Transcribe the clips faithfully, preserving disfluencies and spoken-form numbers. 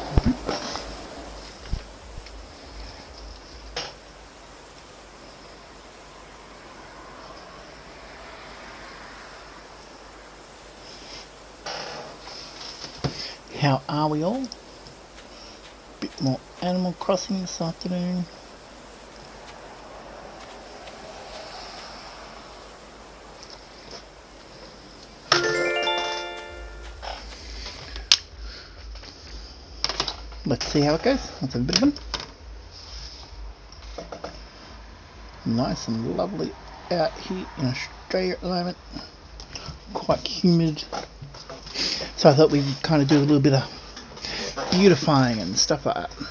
How are we all? Bit more Animal Crossing this afternoon. Let's see how it goes. Let's have a bit of fun. Nice and lovely out here in Australia at the moment. Quite humid. So I thought we'd kind of do a little bit of beautifying and stuff like that.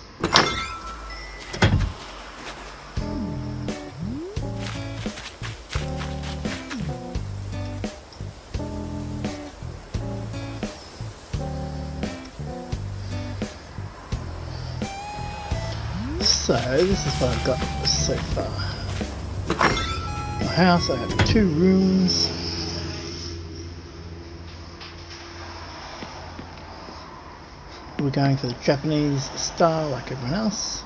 So this is what I've got so far. My house, I have two rooms. We're going for the Japanese style like everyone else.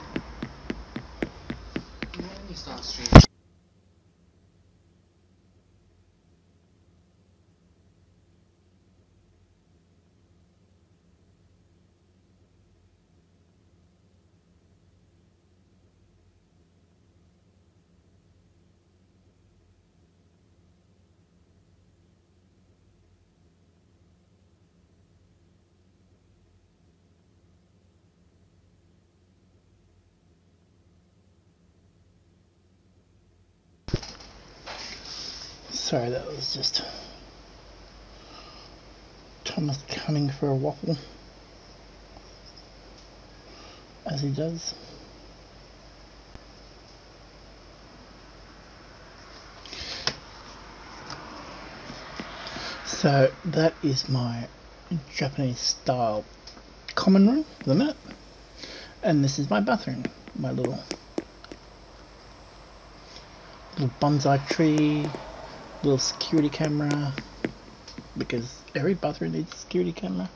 Sorry, that was just Thomas coming for a waffle, as he does. So that is my Japanese style common room for the minute, and this is my bathroom, my little little bonsai tree. Little security camera, because every bathroom needs a security camera.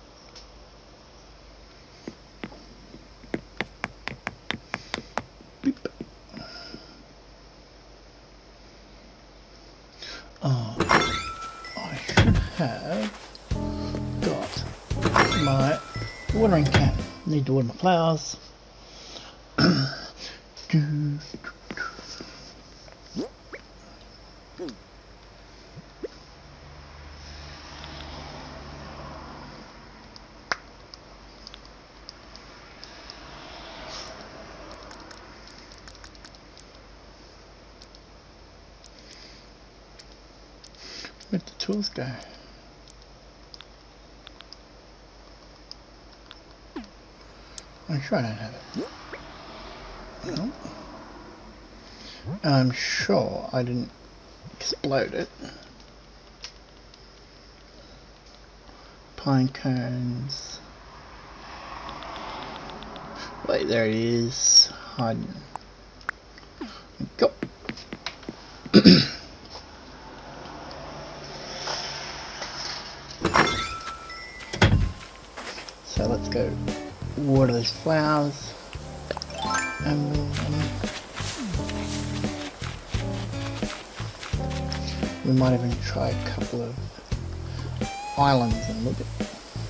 Beep. Oh, I should have got my watering can. Need to water my flowers. Where'd the tools go? I'm sure I don't have it. No. I'm sure I didn't explode it. Pine cones. Wait, there it is. Hiding. Go. So let's go water those flowers, and we'll, um, we might even try a couple of islands and look at.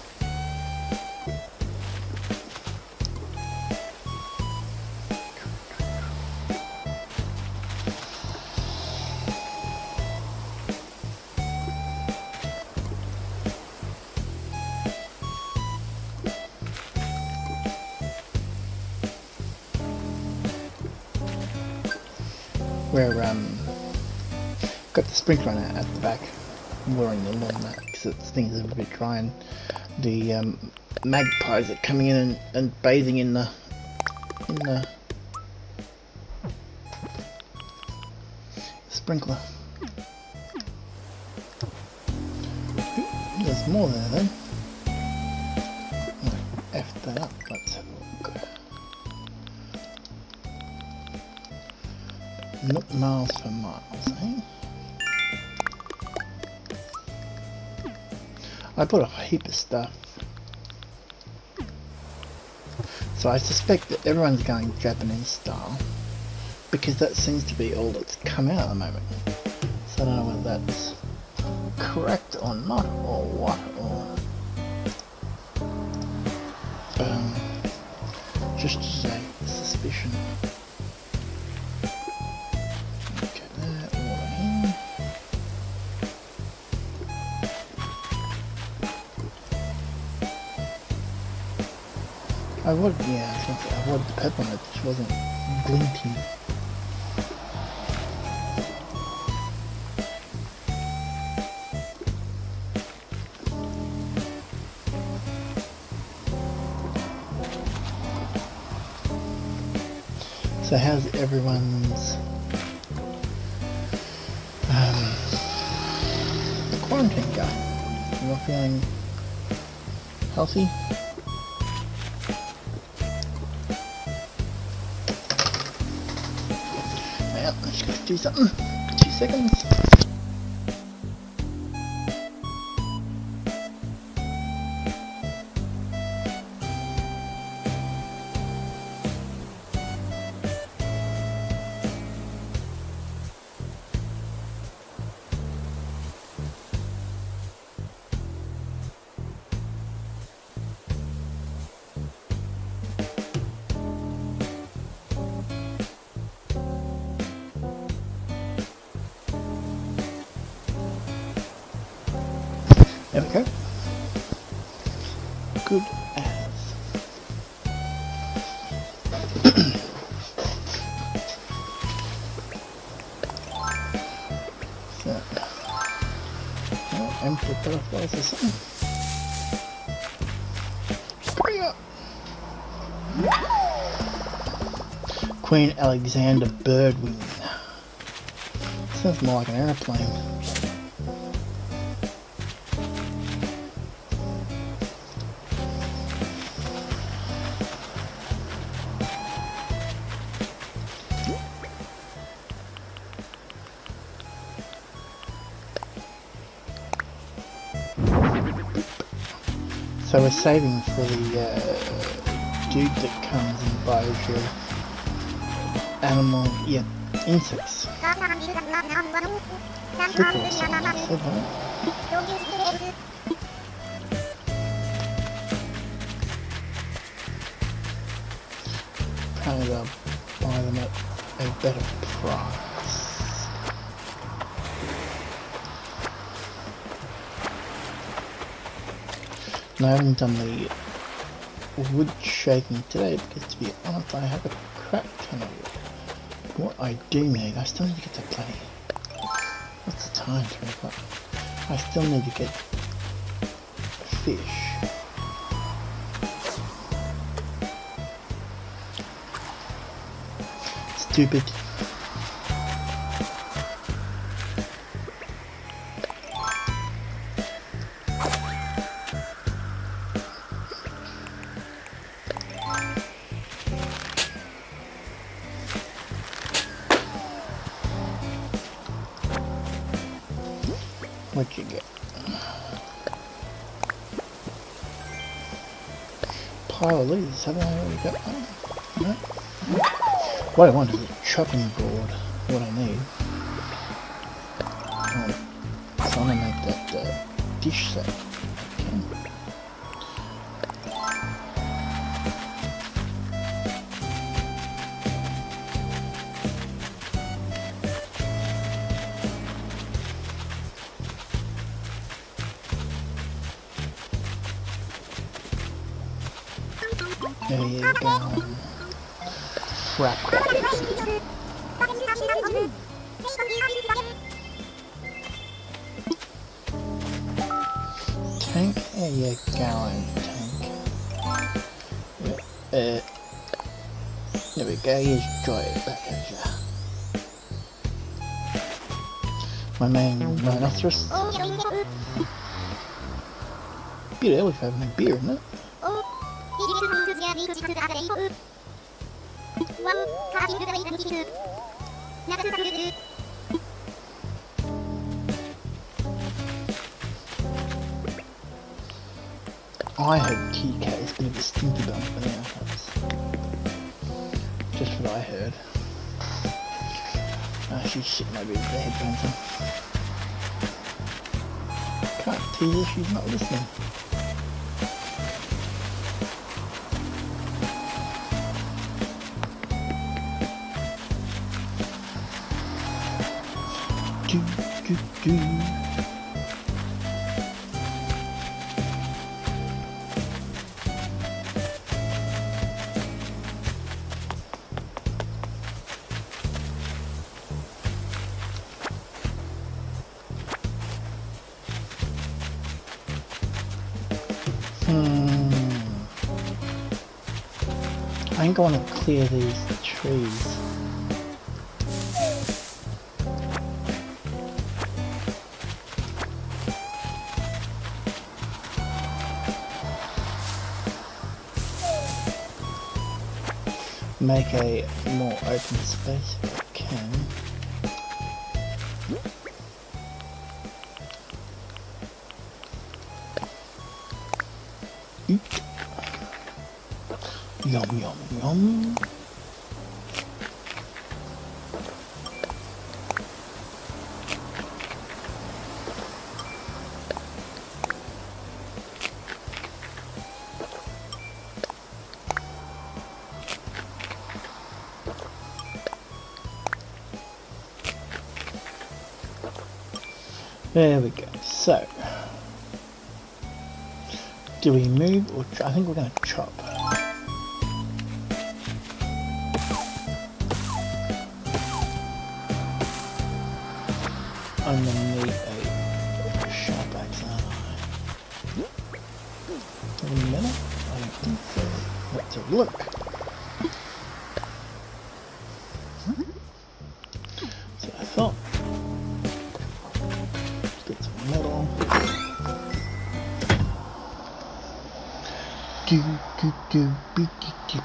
Where um got the sprinkler out at the back, watering the lawn that because things are a bit dry, and the um, magpies are coming in and, and bathing in the in the sprinkler. There's more there then. I effed that up. Let's have a look. Not miles per miles, eh? I bought a heap of stuff. So I suspect that everyone's going Japanese style, because that seems to be all that's come out at the moment. So I don't know whether that's correct or not, or what, or um, just as a suspicion. Okay, that all in. I would, yeah, I was gonna say, I would the pep on it, just wasn't glinting. So how's everyone's um, quarantine going? You all feeling healthy? Yeah, I'm just gonna do something. Two seconds. There we go. Good as. So, well, empty butterflies or something. Hurry up! Queen Alexander Birdwing. Sounds more like an aeroplane. So we're saving for the uh, dude that comes and buys your animal, yeah, insects. Flicker or something, I said that. Apparently they'll buy them at a better price. And I haven't done the wood shaking today because, to be honest, I have a crap ton of wood. What I do need, I still need to get to play. What's the time? three o'clock. I still need to get fish. Stupid. What'd you get? Pile of these, haven't I already got one? No? What I want is a chopping board, what I need. Oh, so I want to make that uh, dish set. Okay. There you go. Crap. Tank, there you go, tank. Uh, there we go, here's Joy back at ya. My main rhinoceros. Bit early for having a beer, isn't it? I heard T K is going to be stinky bum for now. Just what I heard. Ah, she's shit maybe with the headphones on. Can't tease her, she's not listening. Do, do, do. Hmm. I think I want to clear these trees. Make a more open space if I can. Eat. Yum yum yum. There we go. So, do we move or I think we're going to chop. I'm going to need a sharp axe, aren't I? In a minute? I don't think so. Let's have a look. So I thought. Get some metal. Do do do beep beep.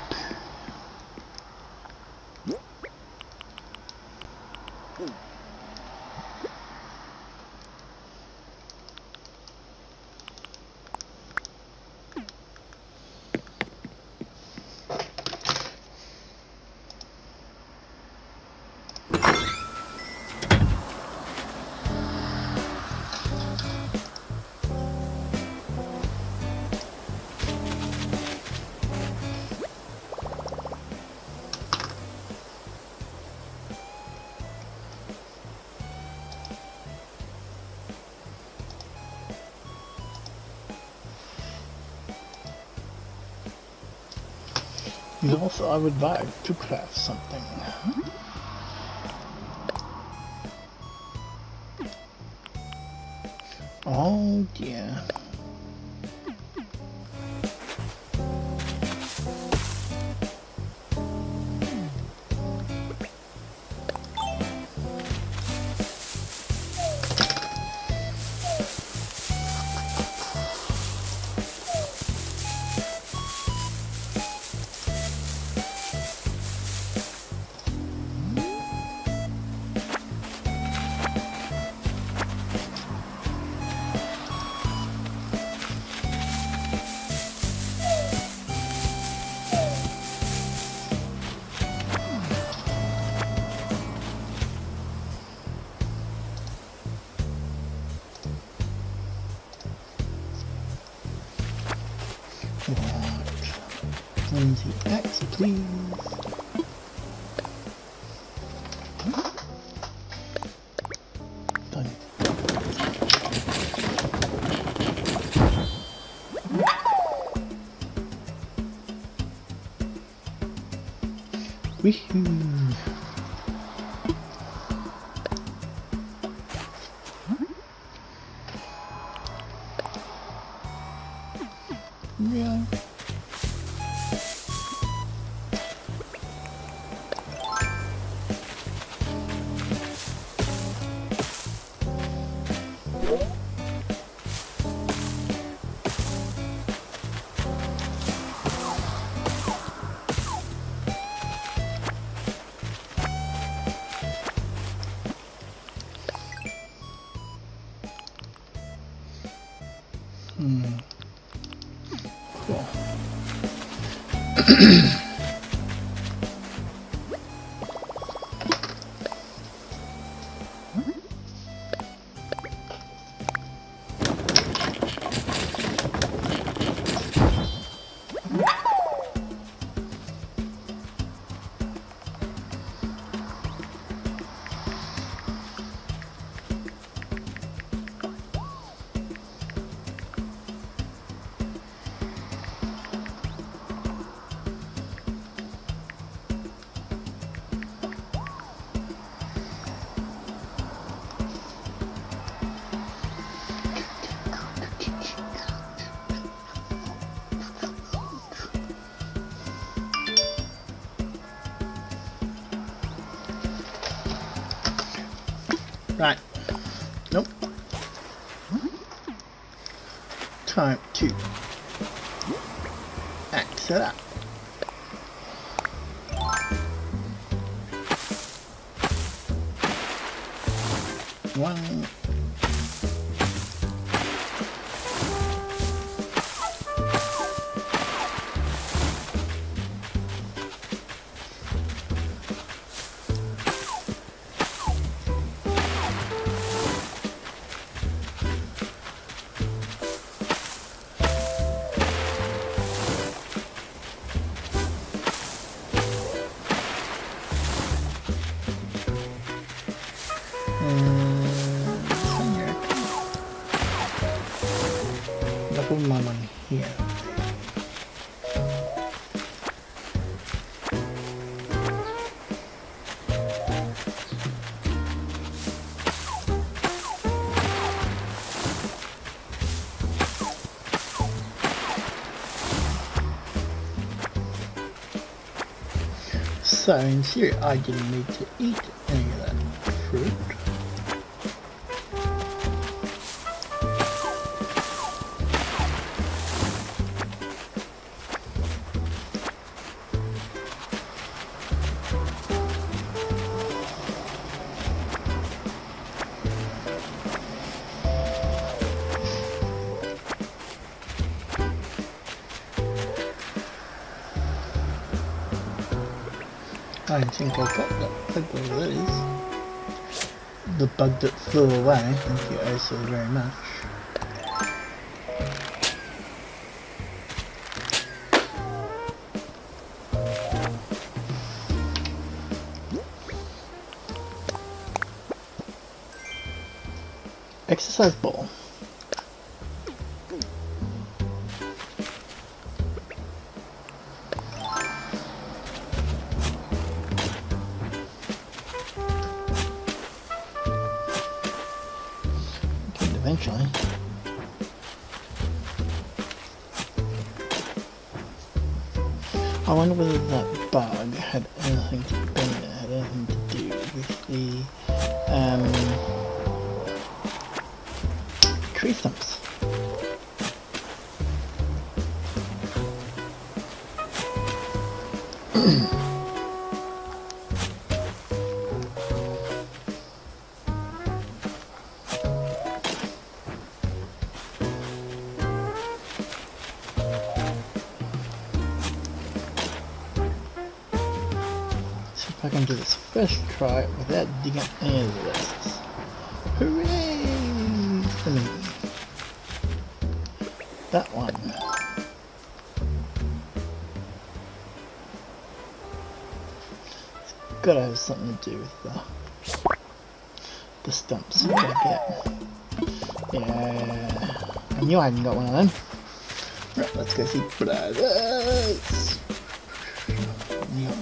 Also, I would like to craft something. Oh dear. Flimsy axe, please. Done. Woohoo! Yeah. Hmm. Cool. Right. Nope. Time to axe it up. One. Double my money here. So in theory I didn't need to eat any of that fruit. I think I got that bug, whatever that is. The bug that flew away, thank you oh so very much. Exercise ball. Eventually. I wonder whether that bug had anything to do, had anything to do with the um, tree stumps. I can do this first try without digging up any of the lists. Hooray for me! That one. It's gotta have something to do with the, the stumps. Get. Yeah, I knew I hadn't got one of them. Right, let's go see brothers. Yeah.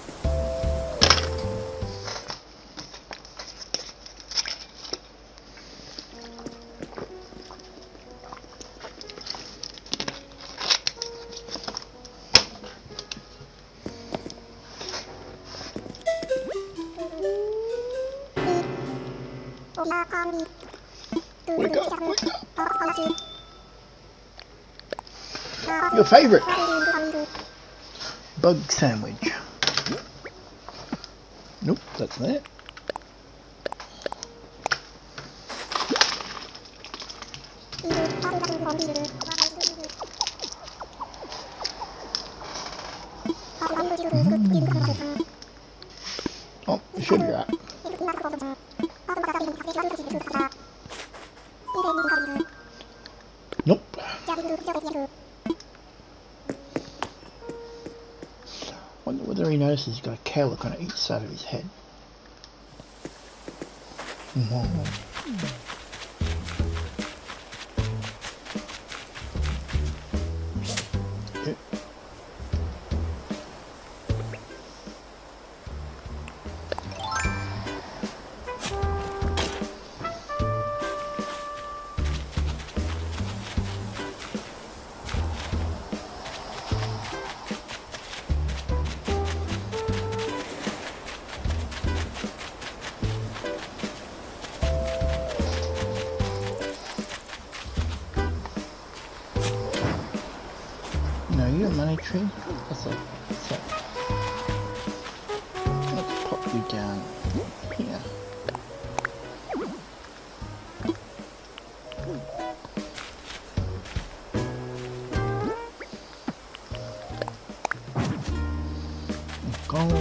Wake up, wake up. Your favourite bug sandwich. Nope, that's that. Mm. Oh, sugar right. Nope. Wonder whether he notices he's got a cow looking on each side of his head. Mm-hmm. Yep. honey tree. That's it. So let's pop you down here. Gold.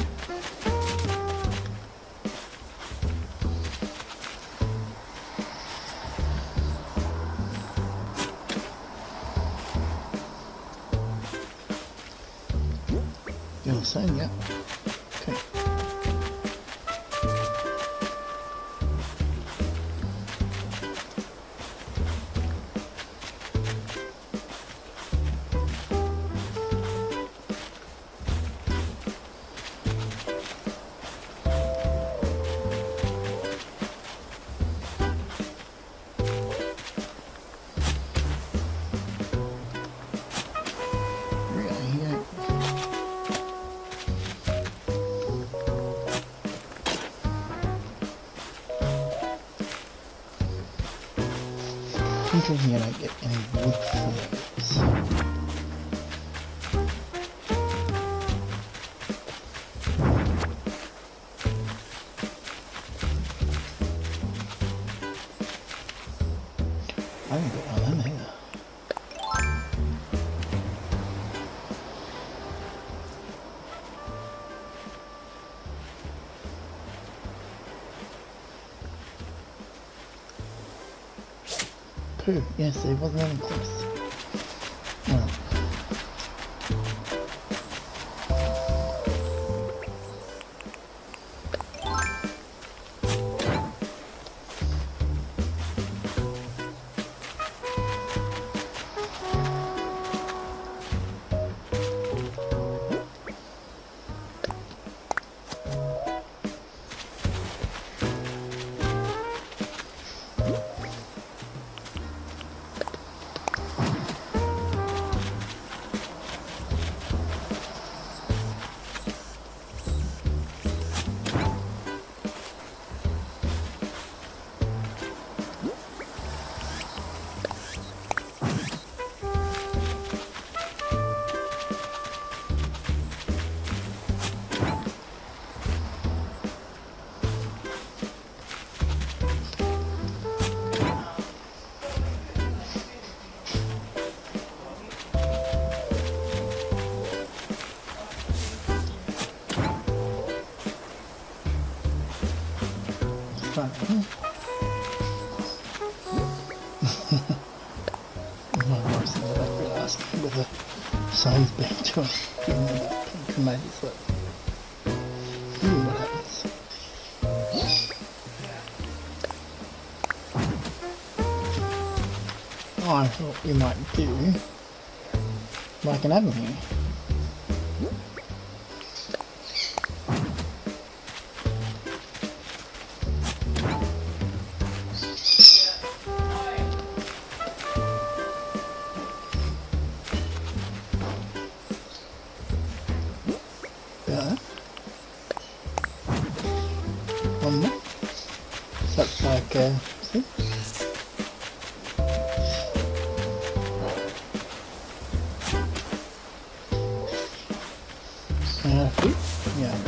You're saying, yeah. Okay. Interesting, I don't get any wood for those. I haven't got one of them either. Pooh, yes, it wasn't even close. Well. My wife's in the background asking whether someone's been to us giving me that pink tomato slip. Hmm, what happens? Oh, I thought we might do like an avenue. One more. So that's like, uh, see? Uh, yeah.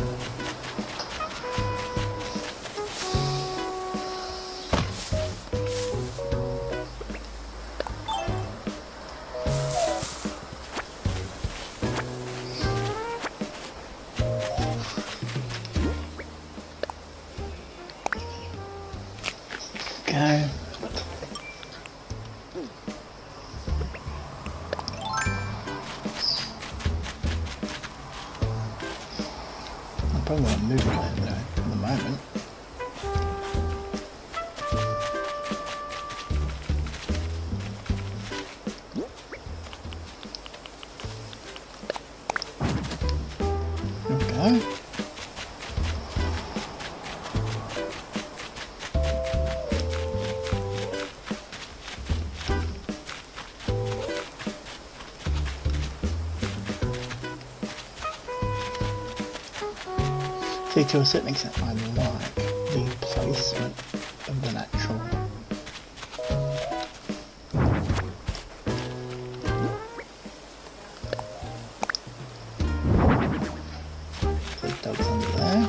Go. I probably want to move it though at the moment. Okay. See, to a certain extent I like the placement of the natural. Dog's under there.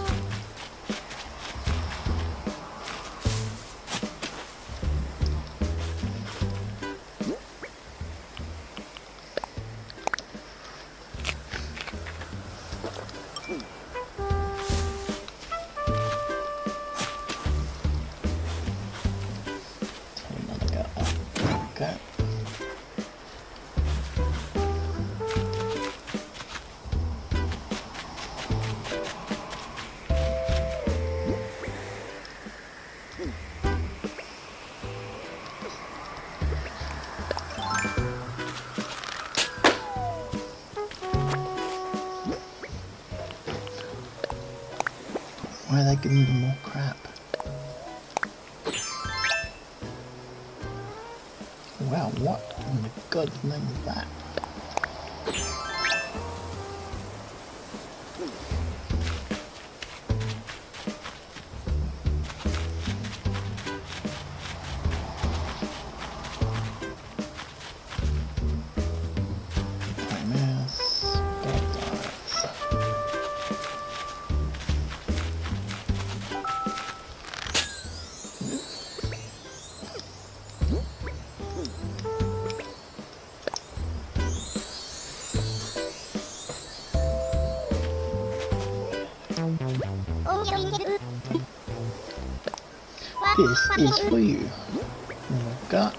Why are they giving me more crap? Wow, what in the God's name is that? This is for you. And we've got.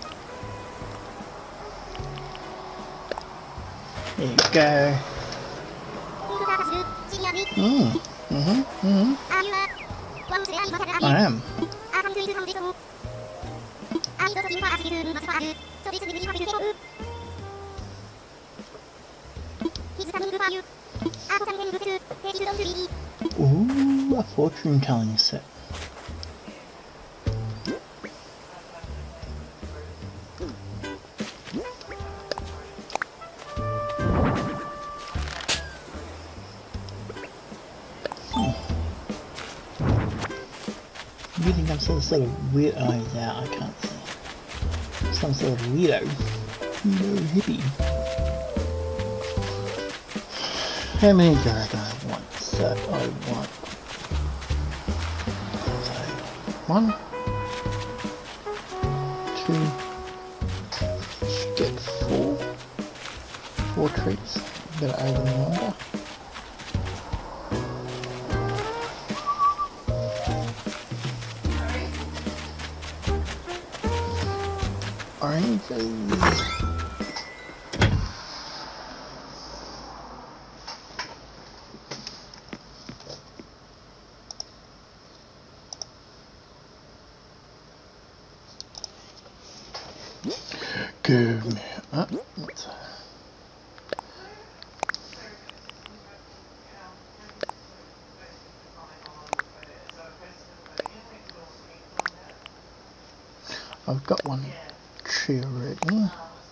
There you go. Mm. Mm-hmm. Mm-hmm. I am. Ooh, a fortune telling set. You think I'm some sort of weird? Oh, he's out. I can't see. Some sort of weirdo. No hippie. How many do I want? So I want. So one, two, get four, four treats. Better add them longer. Oranges. Give me up. I've got one tree already.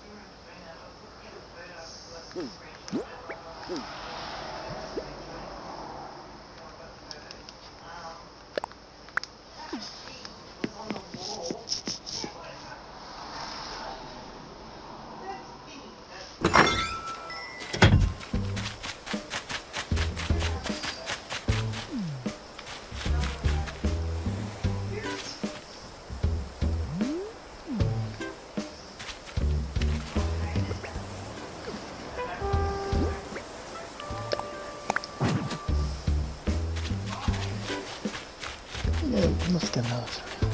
Let's get another three.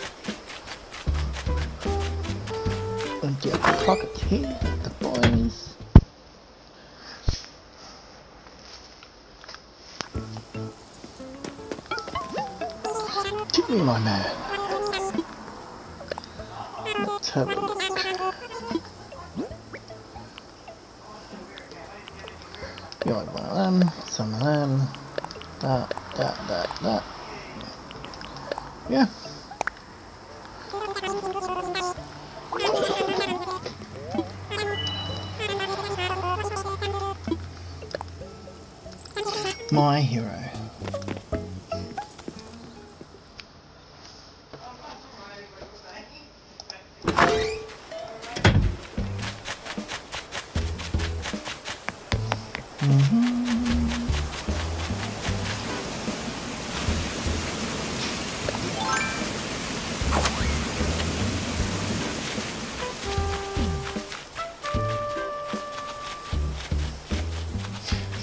And get the pocket here with the boys. Give me my man. Let's have a look. You want one of them, some of them, that, that, that, that. Yeah. My hero. Mm-hmm.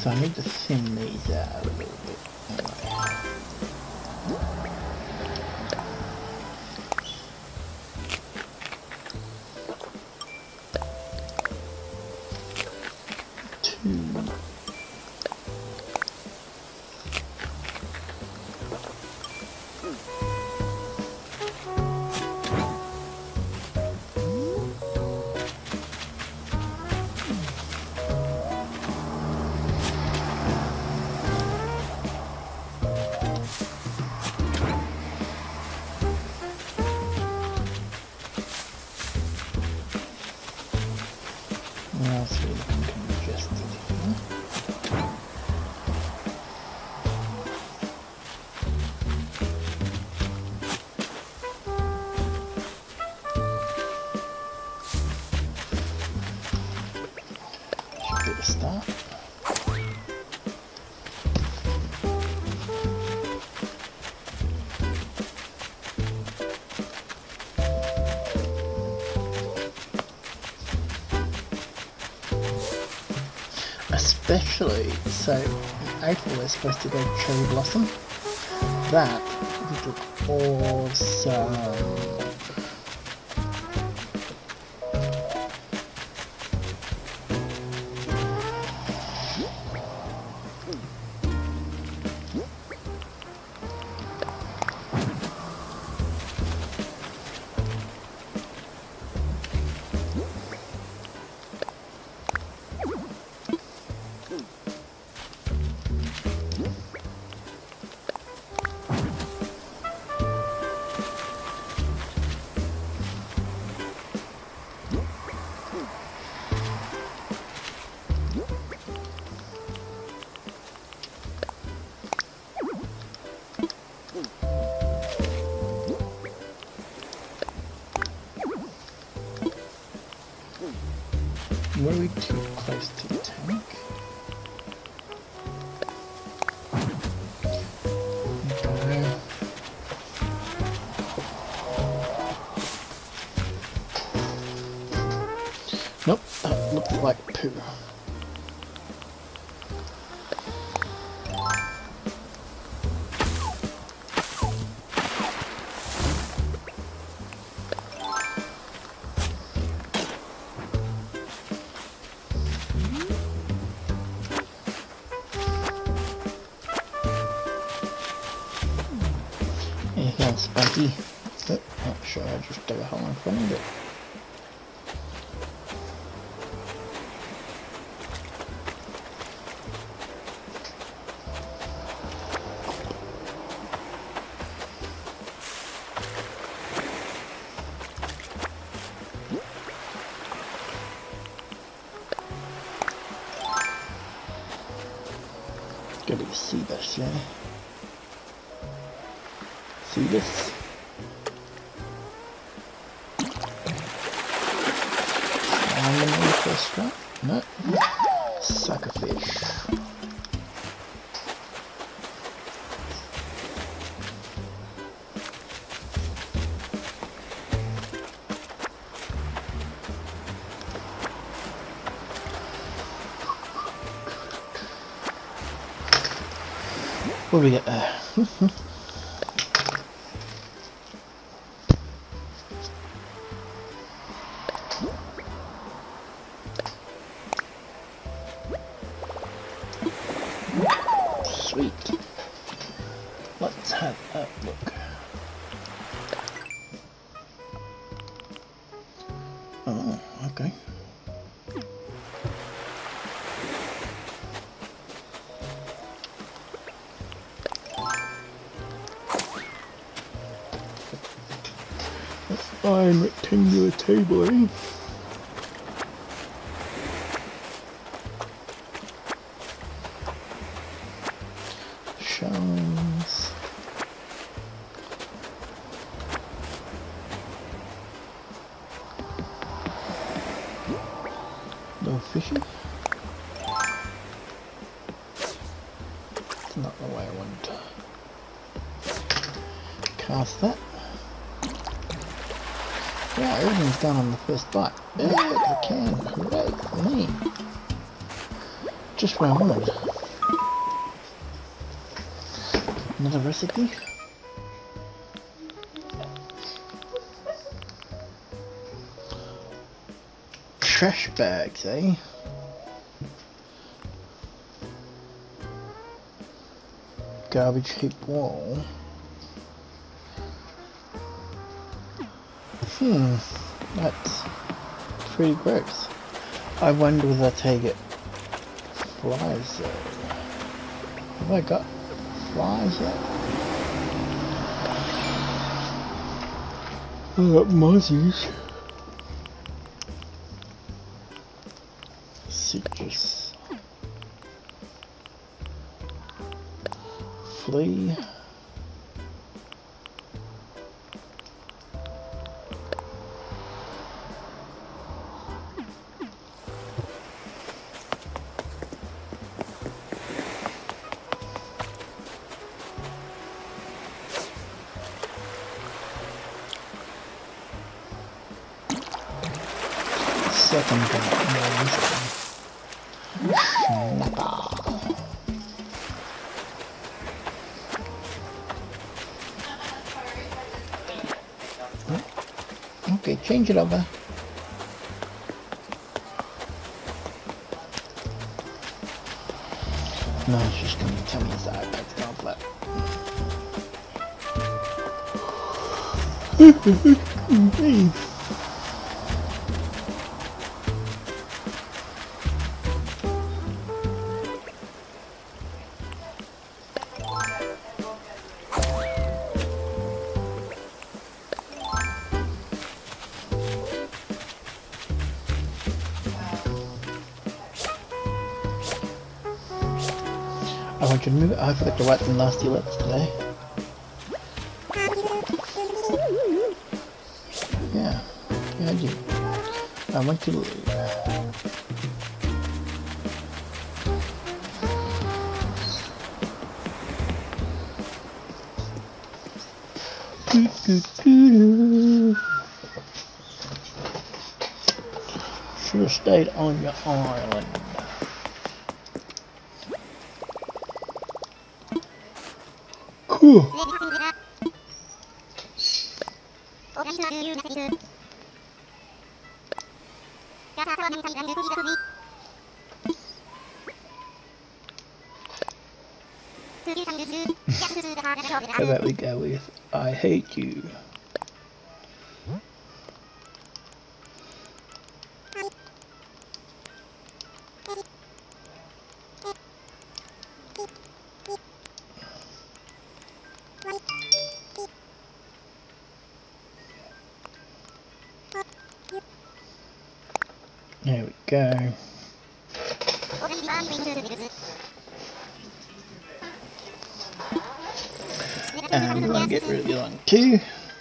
So I need to thin these out a little bit. Anyway. Two. What else are we looking congested here? Should be the start. Especially, so in April we're supposed to go cherry blossom. That would look awesome. Were we too close to the tank? Okay. Nope, that looked like poo. Anything spunky? Oh, not sure, I just dug a hole in front of it. Gotta see this, yeah. See this? Find them on the first strike? No. Suckerfish. What do we get there? Sweet. Let's have a look. Oh, okay. Fine rectangular table, eh? Shells. No fishy. It's not the way I want to cast that. Yeah, everything's done on the first bite. Yeah, I can. Hooray for me. Just what I wanted. Another recipe? Trash bags, eh? Garbage heap wall. Hmm, that's pretty gross. I wonder if that's how you get flies though. Have I got flies yet? I got mozzies. Citrus. Flea. Second one. Okay, change it over. No, it's just gonna tell me his iPad's gone flat. I want you to move it. I forgot to write the nasty letters today. Yeah, yeah I do. I want you to leave. Do, do, do, do. Should have stayed on your island. Cool. How about we go with I hate you? There we go. And we want to get rid of the other one too.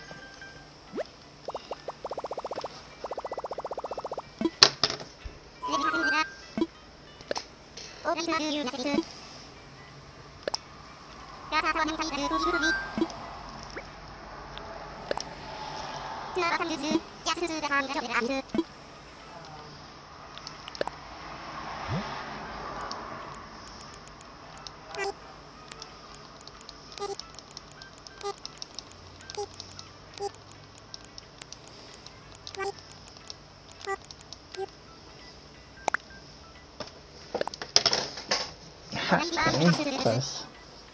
Okay, close.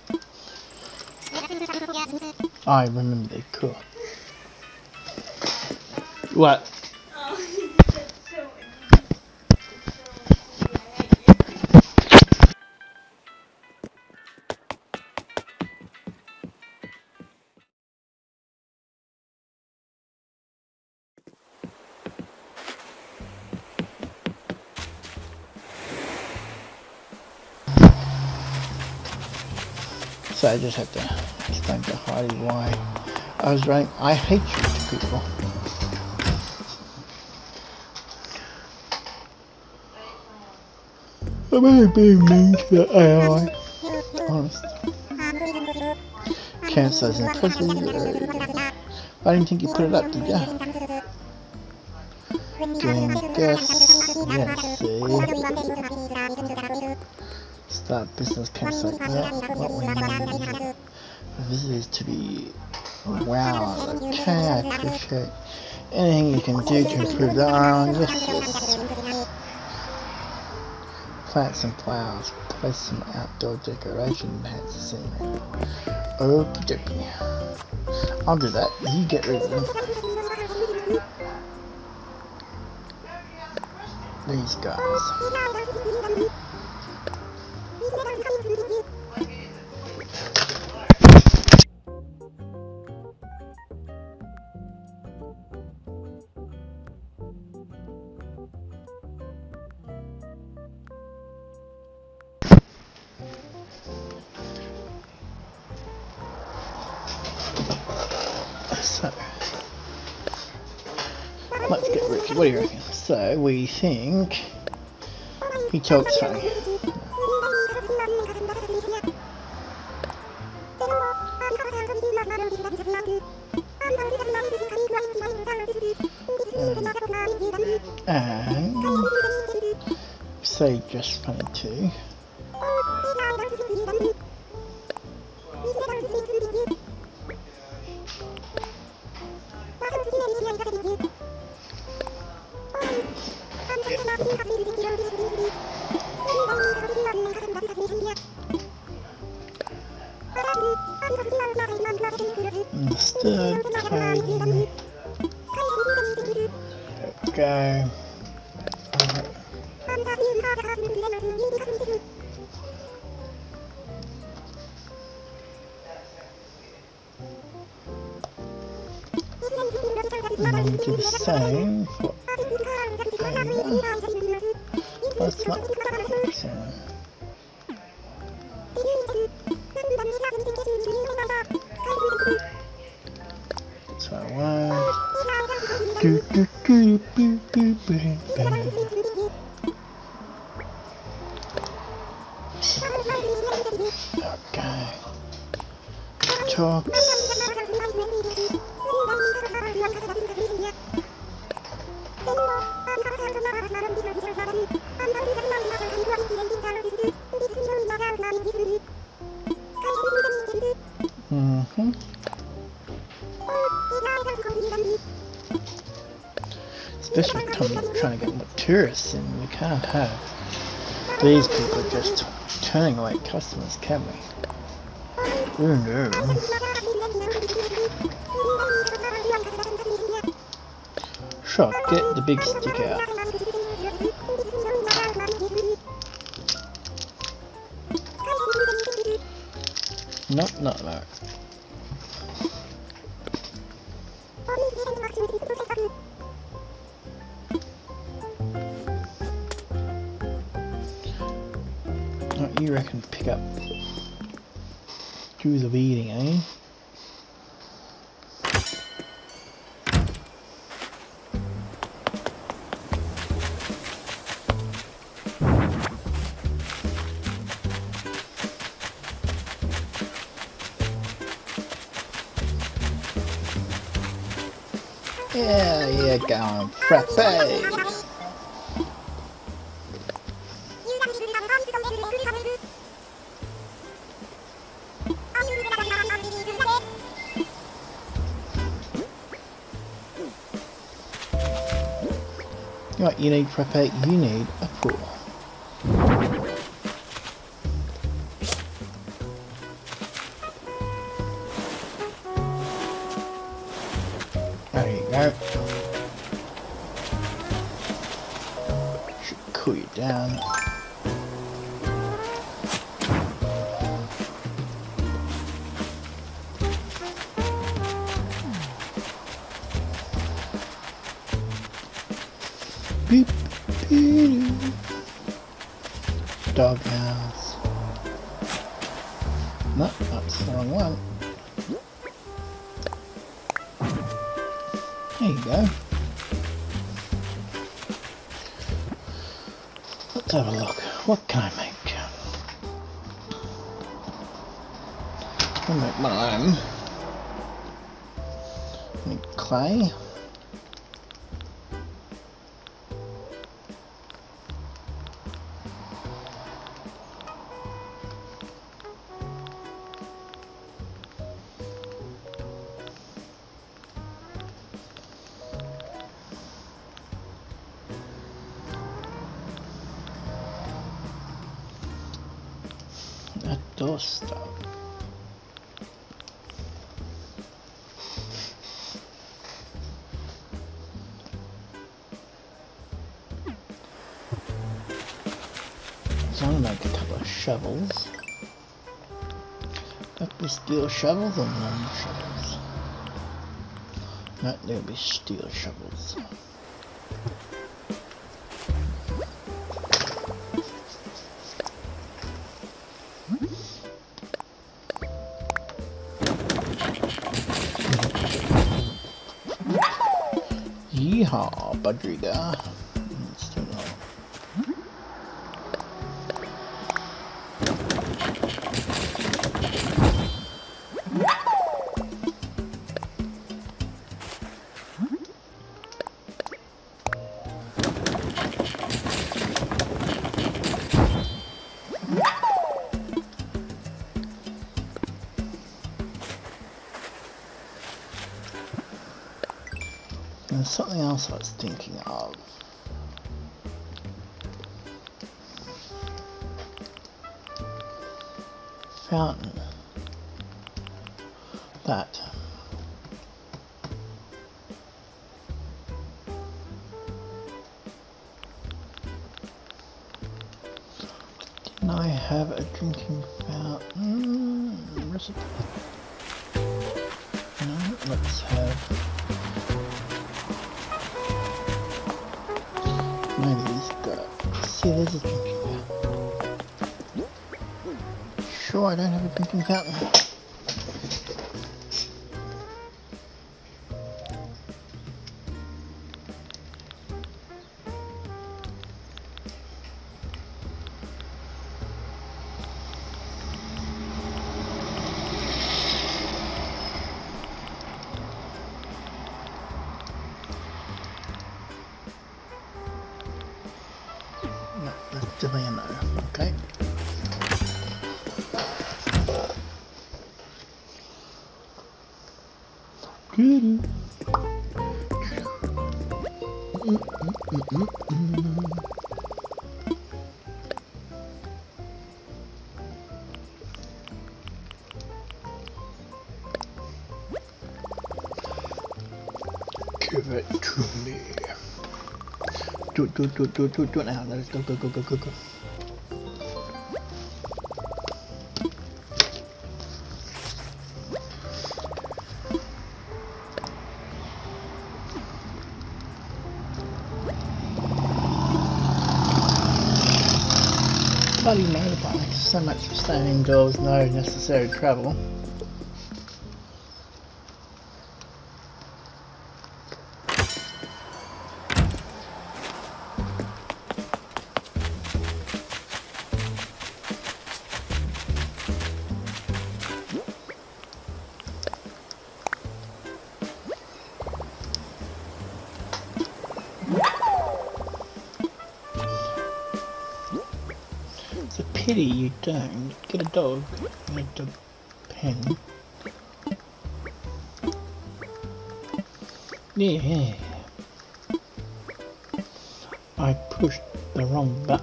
I remember they could. What? So I just have to explain to Heidi why I was writing I hate you to people. I'm only being mean to the A I. Honest. Cancer's incredibly rude. I didn't think you put it up, did ya? Game guess. Yes, see? Start business cancel. Yeah, what we need. visitors to be wow. Okay, I appreciate anything you can do to improve the island. Yes, yes. Plant some flowers, place some outdoor decoration, enhance the scenery. Okie dokie. I'll do that. You get rid of them. These guys. So, let's get Ricky. What do you reckon? So, we think he talks funny. And say just funny too. Understood. Okay. Let's go. And do the same for Ava. Let's not so. So I want do do do do do do do. Okay. Talks. Mm-hmm. Especially come, trying to get more tourists in, we can't have these people just turning away customers, can we? Oh no. Sure, get the big stick out. No, not that. What you reckon pick up Jews of eating, eh? Yeah, yeah, going frappe. What you need frappe? You need a pool. There you go. Should cool you down. Beep, beep. Dog house. No, that's the wrong one. There you go. Let's have a look. What can I make? I'll make one of them. Need clay. That door stuck. So I'm gonna make a couple of shovels. That'll be steel shovels or normal shovels? No, there'll be steel shovels. Yeehaw, Budriga. Still no. There's something else I was thinking of. Fountain. That. Didn't I have a drinking fountain recipe? No, let's have. Maybe he's got. See, there's a drinking fountain. Sure, I don't have a drinking fountain. No, that's definitely a no. Okay. Good. Mm, mm, mm, mm, mm. Give it to me. Do it, do it, do it, do it, do it, do it now. Let's go, go, go, go, go, go. Bloody motorbike. So much for staying indoors, no necessary travel. It's a pity you don't get a dog in a dog pen. Yeah, I pushed the wrong button.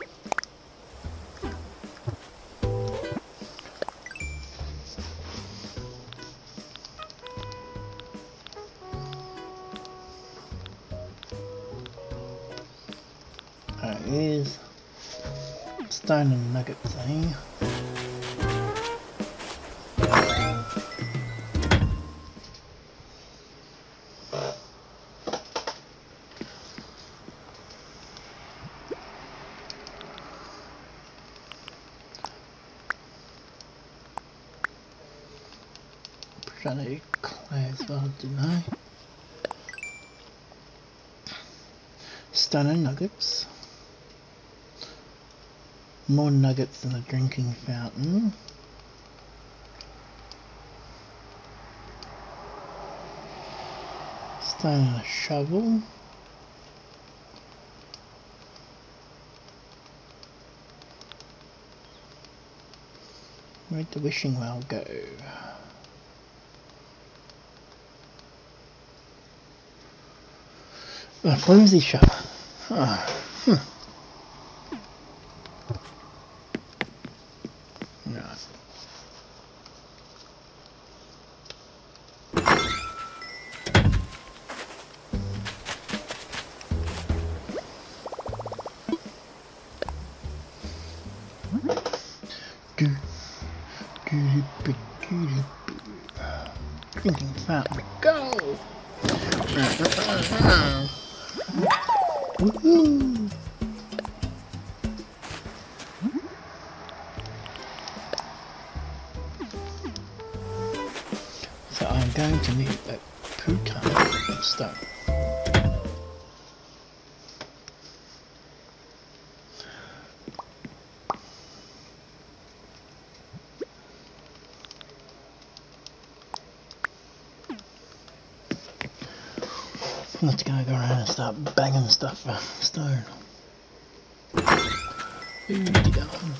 There it is. Stone and nuggets, eh? Trying to eat clay as well, didn't I? Stone and nuggets. More nuggets than a drinking fountain. Stone and a shovel. Where'd the wishing well go? A flimsy shovel. Oh. Hmm. No, Good. Good. Good. Good. Drinking fountain. Go! Woohoo! So I'm going to need that poo card of stone. I'm not gonna go around and start banging stuff for stone. Oodie darn.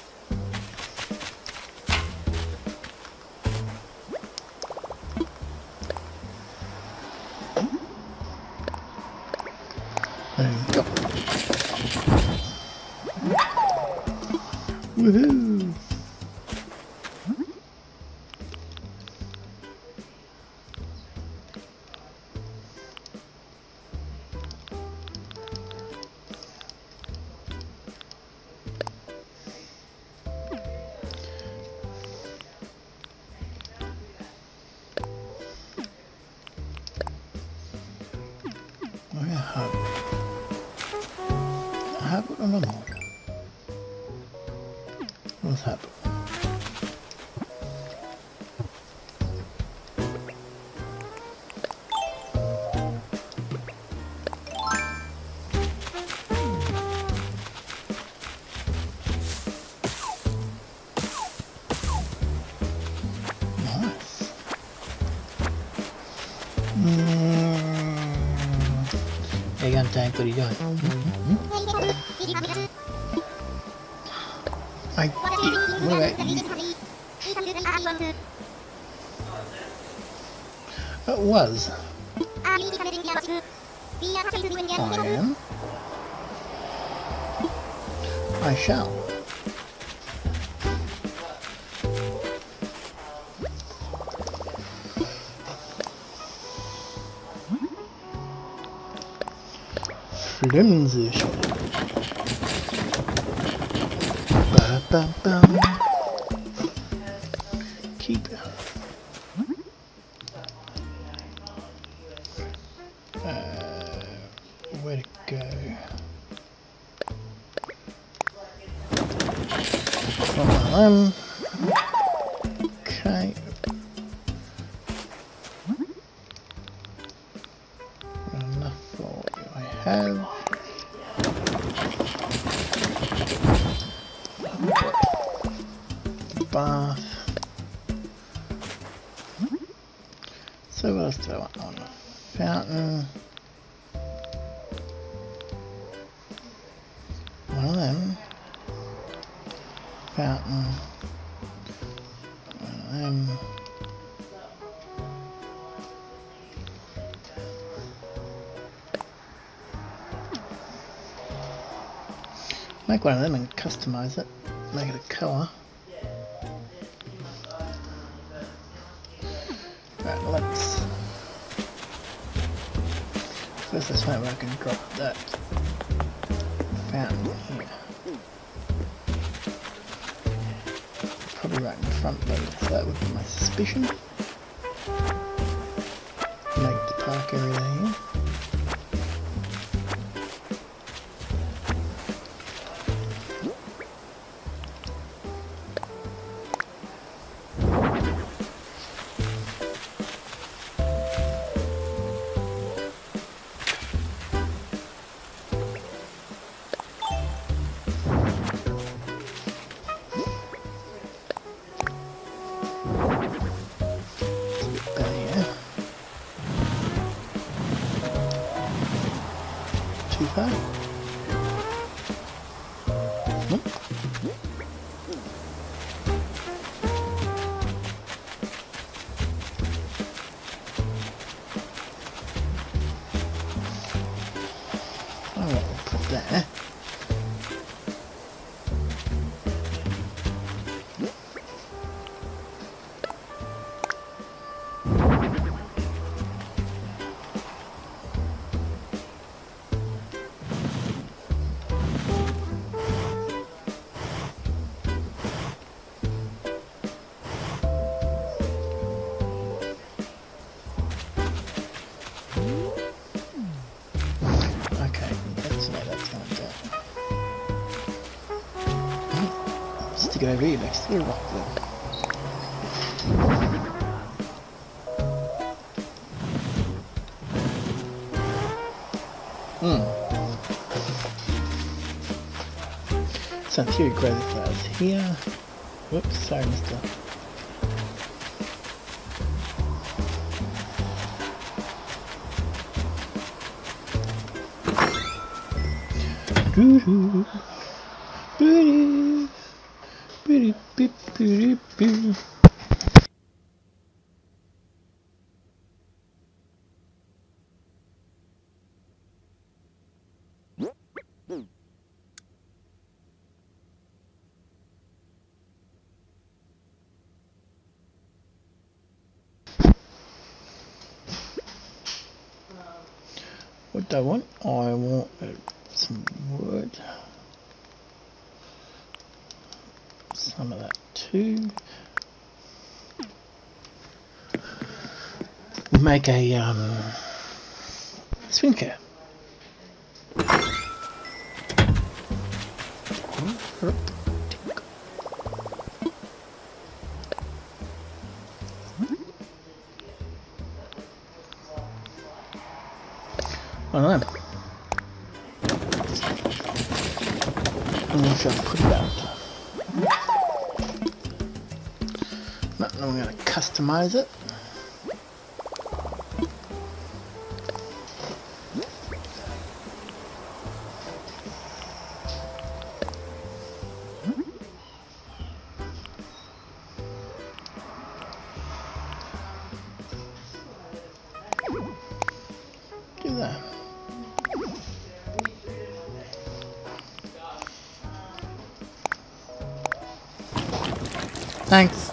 There we go. Woohoo! Oh yeah, hub. Hub or no more? What's hub? Nice. Mm. Hey, I'm tank, what are you doing? Mm-hmm. I what about you? It was. I am. I shall. Flimsy. Ba-ba-bum. Keep it. Uh, where to go? Um. Okay. Enough for what I have. Bath. So what else do I want on the fountain? One of them. Fountain. One of them. Make one of them and customize it. Make it a colour. Right, let's first this way where I can drop that fountain here. Probably right in the front load, so that would be my suspicion. Make the park area here. Too far? Nope. Alright, we'll put there. to get over here next to the rock then. Hmm. So in theory, grow the flowers here. Whoops, sorry, mister. Doo-doo. Doo-doo. Doo-doo-doo-doo-doo. What do I want? I want uh, some wood. Some of that too. We'll make a um, swing cat. I don't know. I'm not sure I put it out. No, no, I'm going to customize it. Do that. Thanks.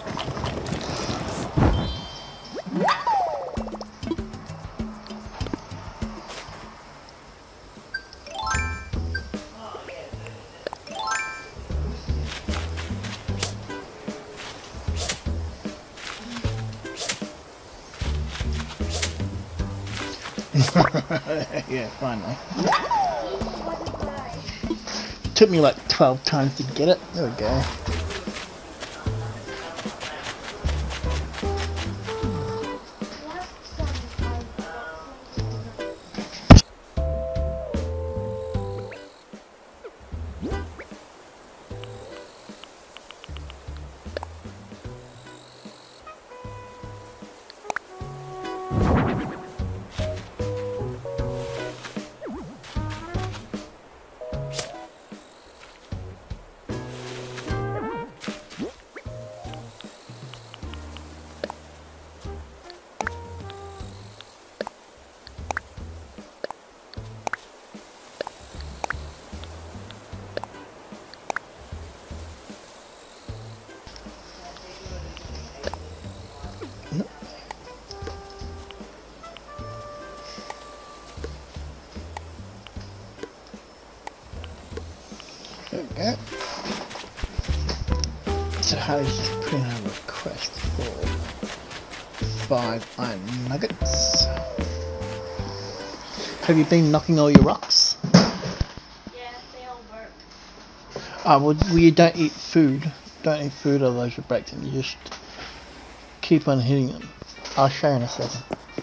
Yeah, finally. Took me like twelve times to get it. There we go. There we go. So Harry's just putting in a request for five iron nuggets. Have you been knocking all your rocks? Yeah, they all work. Ah, well, well, you don't eat food. Don't eat food, otherwise you break them. You just keep on hitting them. I'll show you in a second.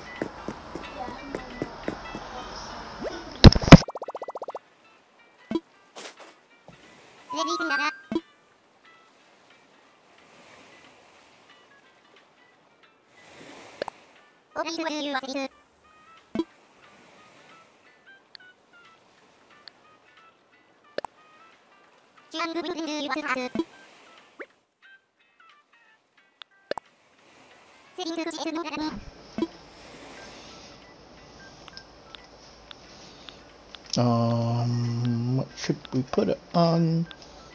Um, what should we put it on?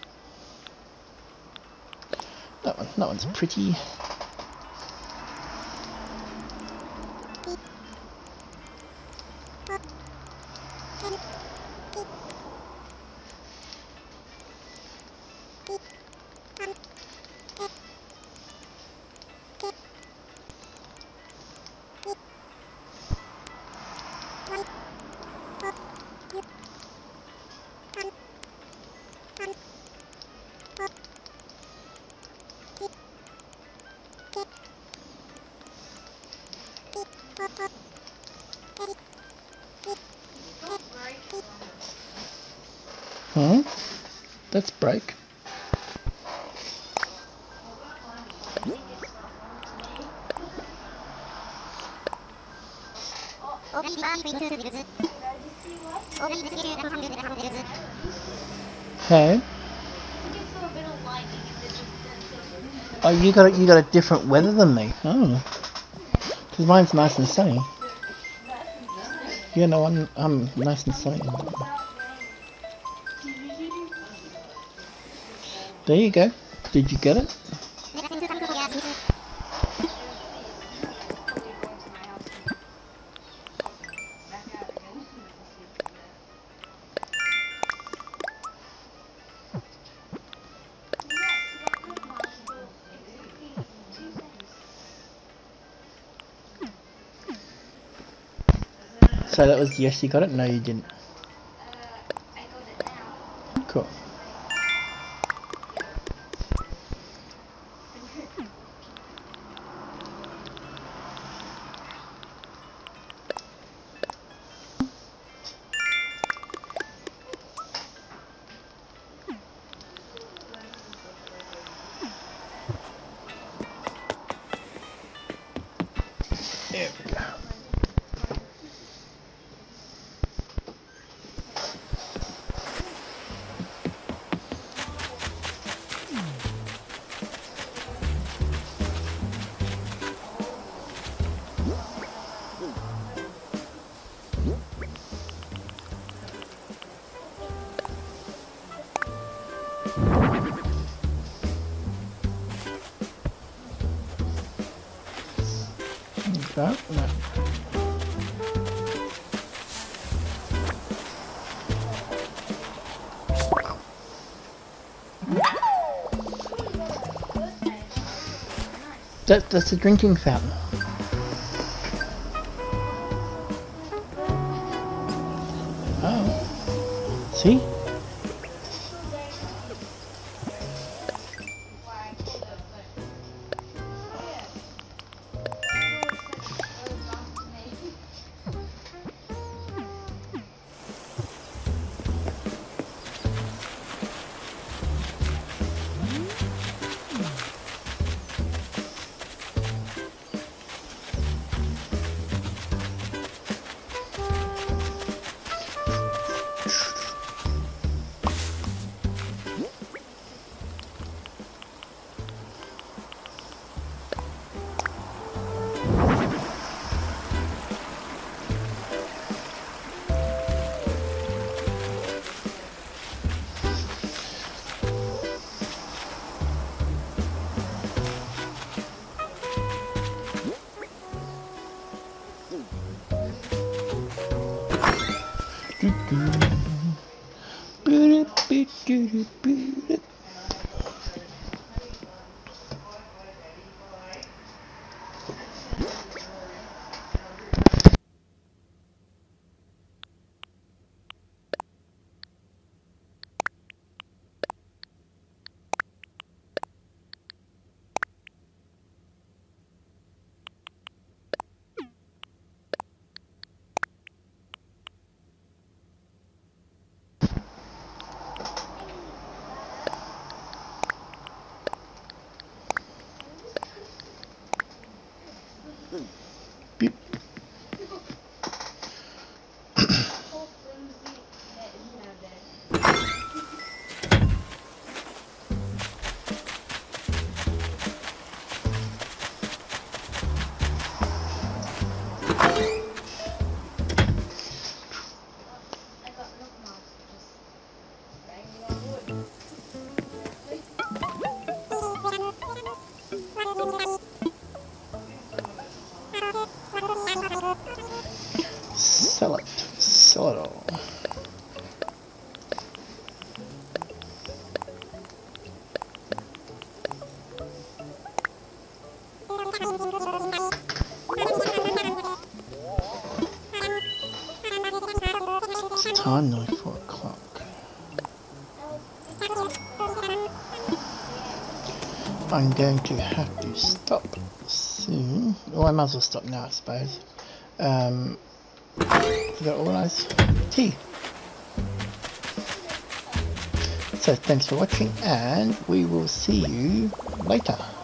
That one, that one's pretty. Hmm? That's break. Hey? Oh, you got a, you got a different weather than me. Oh, because mine's nice and sunny. You know, I'm I'm nice and sunny. There you go. Did you get it? So that was yes, you got it? No, you didn't. Cool. There we go. That, no. That, that's a drinking fountain. Oh. See? Beep. Sell it. Sell it all. It's time, nearly four o'clock. I'm going to have to stop soon. Well, I might as well stop now, I suppose. Um, to organise tea. So thanks for watching, and we will see you later.